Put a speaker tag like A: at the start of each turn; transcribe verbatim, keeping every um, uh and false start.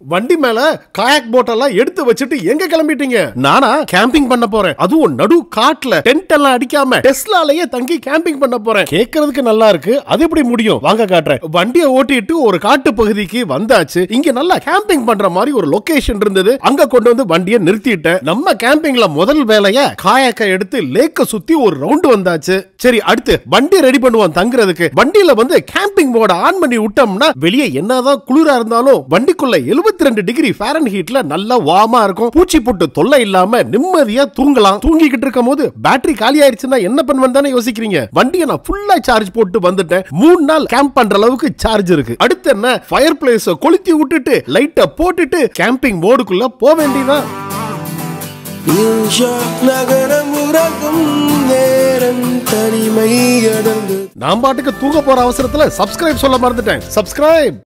A: வண்டி மேல kayak boat எல்லாம் எடுத்து வச்சுட்டு எங்க கிளம்பிட்டீங்க? நானா கேம்பிங் பண்ண போறேன், அதுவும் நடு காட்டுல டென்ட் எல்லாம் அடிக்காம டெஸ்லாலயே தங்கி கேம்பிங் பண்ண போறேன். கேக்குறதுக்கு நல்லா இருக்கு, அது எப்படி முடியும்? வாங்க காட்டுறேன். வண்டியை ஓட்டிட்டு ஒரு காட்டு பகுதிக்கு வந்தாச்சு. இங்க நல்லா கேம்பிங் பண்ற மாதிரி ஒரு லொகேஷன் இருந்தது. அங்க கொண்டு வந்து வண்டியை நிறுத்திட்டேன். நம்ம கேம்பிங்ல முதல் வேலைய காயாக்க எடுத்து லேக்க சுத்தி ஒரு ரவுண்ட் வந்தாச்சு. சரி, அடுத்து வண்டி ரெடி பண்ணுவோம் தங்குறதுக்கு. வண்டியில வந்து கேம்பிங் மோட ஆன் பண்ணி விட்டோம்னா வெளியே என்னதான் குளிரா இருந்தாலும் வண்டிக்குள்ள எழுபத்தி ரெண்டு டிகிரி ஃபாரன்ஹீட்ல நல்லா வார்மா இருக்கும். பூச்சி போட்டு தொல்லை இல்லாம நிம்மதியா தூங்கலாம். தூங்கிக்கிட்டு இருக்கும் போது பேட்டரி காலி ஆயிடுச்சுன்னா என்ன பண்ணுவேன்னு தானே யோசிக்கிறீங்க. வண்டியை நான் ஃபுல்லா சார்ஜ் போட்டு வந்துட்டேன். மூணு நாள் கேம்ப் பண்ற அளவுக்கு சார்ஜ் இருக்கு. அடுத்து என்ன, ஃபயர் பிளேஸ் கொளுத்தி விட்டுட்டு லைட்டை போட்டுட்டு கேம்பிங் மோடுக்குள்ள போக வேண்டியதான். நான் பாட்டுக்கு தூங்க போற அவசரத்துல சப்ஸ்கிரைப் சொல்ல மறந்துட்டேன். சப்ஸ்கிரைப்.